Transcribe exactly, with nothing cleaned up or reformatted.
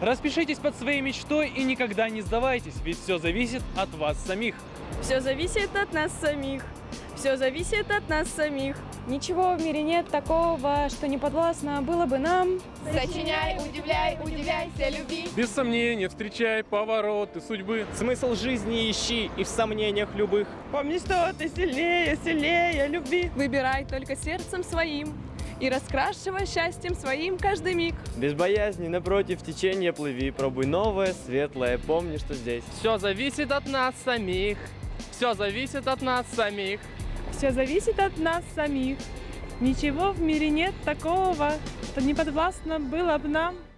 Распишитесь под своей мечтой и никогда не сдавайтесь, ведь все зависит от вас самих. Все зависит от нас самих. Все зависит от нас самих. Ничего в мире нет такого, что не подвластно было бы нам. Сочиняй, удивляй, удивляйся, люби. Без сомнения встречай повороты судьбы. Смысл жизни ищи и в сомнениях любых. Помни, что ты сильнее, сильнее любви. Выбирай только сердцем своим и раскрашивай счастьем своим каждый миг. Без боязни напротив течения плыви. Пробуй новое, светлое, помни, что здесь. Все зависит от нас самих. Все зависит от нас самих. Все зависит от нас самих. Ничего в мире нет такого, что не подвластно было бы нам.